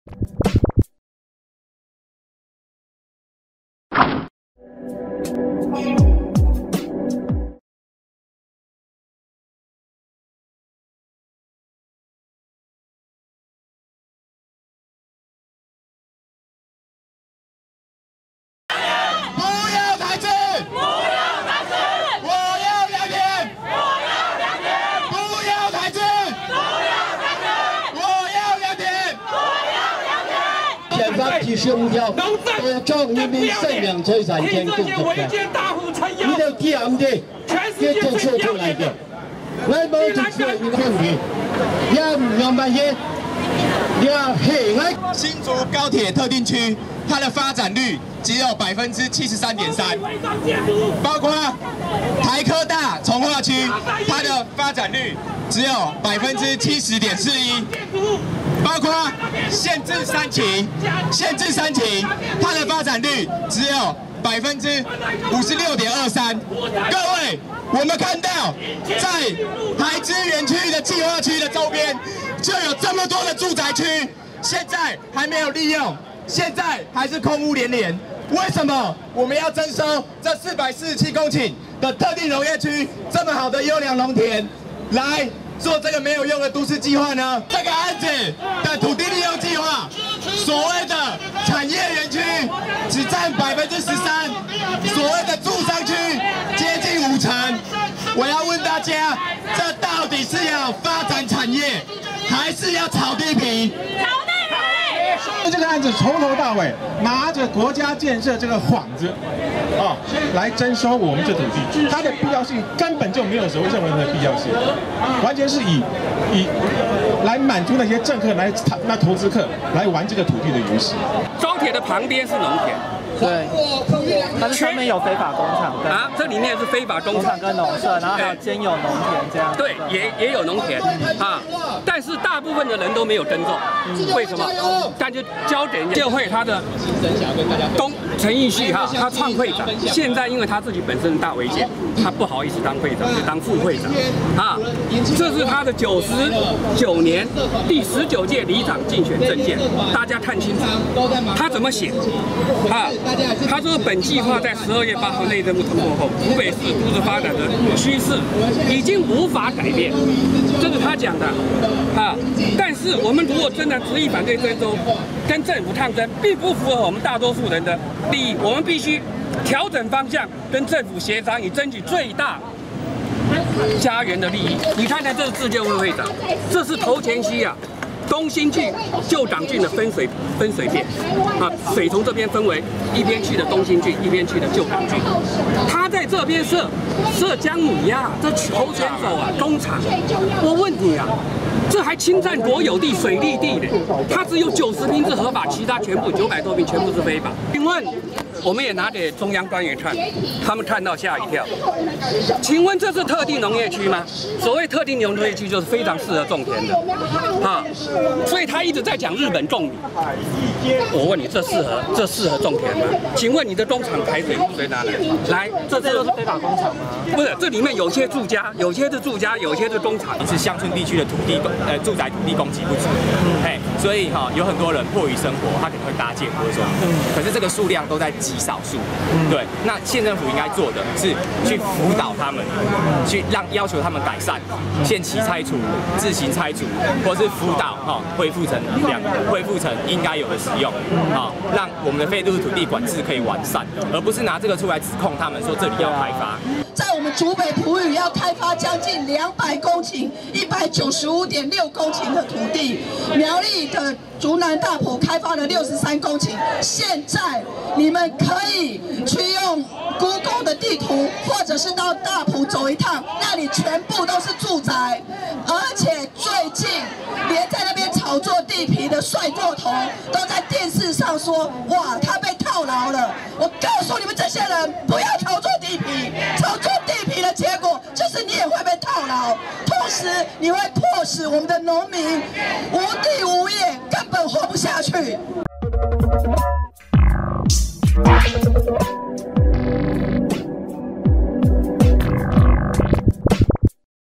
提出目标，將人民生命財產權供出嘅，呢度啲人哋嘅做出嚟嘅，我冇做出嚟嘅問題，也唔用乜嘢，也係我。 新竹高鐵特定區，它的發展率只有73.3%，包括台科大重劃區，它的發展率只有70.41%。 包括限制3期，它的发展率只有56.23%。各位，我们看到在台资园区的计划区的周边，就有这么多的住宅区，现在还没有利用，现在还是空屋连连。为什么我们要征收这447公顷的特定农业区这么好的优良农田来？ 做这个没有用的都市计划呢？这个案子的土地利用计划，所谓的产业园区只占13%，所谓的住商区接近50%。我要问大家，这到底是要发展产业，还是要炒地皮？炒地皮！ 这个案子从头到尾拿着国家建设这个幌子，来征收我们这土地，它的必要性根本就没有所谓任何的必要性，完全是以来满足那些政客那投资客来玩这个土地的游戏。 高铁的旁边是农田。 对，它是上面有非法工厂啊，这里面是非法工厂跟农舍，然后还有兼有农田这样。 对，也有农田啊，但是大部分的人都没有耕种，为什么？但就焦点就会他的陈奕迅哈，他创会长，现在因为他自己本身是大违建，他不好意思当会长，就当副会长啊。这是他的99年第19届里长竞选政见，大家看清楚，他怎么写啊？ 他说，本计划在12月8号内政部通过后，湖北市都市发展的趋势已经无法改变，这是他讲的啊。但是我们如果真的执意反对征收，跟政府抗争，并不符合我们大多数人的利益，我们必须调整方向，跟政府协商，以争取最大家园的利益。你看看，这是自救会会长，这是头前溪啊。 东兴郡、旧长郡的分水片，啊，水从这边分为一边去的东兴郡，一边去的旧长郡。他在这边设江米呀，这头前手啊，工厂。我问你啊，这还侵占国有地、水利地的，他只有90坪是合法，其他全部900多坪全部是非法。请问，我们也拿给中央官员看，他们看到吓一跳。请问这是特定农业区吗？所谓特定农业区就是非常适合种田的，啊。 所以他一直在讲日本种米。我问你，这适合种田吗？请问你的工厂排水哪来？来，这都是非法工厂吗？不是，这里面有些住家，有些是住家，有些是工厂。 是乡村地区的住宅土地供给不足，所以有很多人迫于生活，他可能会搭建或者说，可是这个数量都在极少数。对，那县政府应该做的是去辅导他们，去要求他们改善，限期拆除、自行拆除，或是辅导。 恢复成能量，恢复成应该有的使用，让我们的非都市土地管制可以完善，而不是拿这个出来指控他们说这里要开发。 在我们竹北埔语要开发将近200公顷，195.6公顷的土地，苗栗的竹南大埔开发了63公顷，现在你们可以去用 Google 的地图，或者是到大埔走一趟，那里全部都是住宅，而且最近连在那边炒作地皮的帅过头，都在电视上说，哇，他被套牢了。我告诉你们这些人，不要炒作地皮，炒作地皮的结果就是你也会被套牢，同时你会迫使我们的农民无地无业，根本活不下去。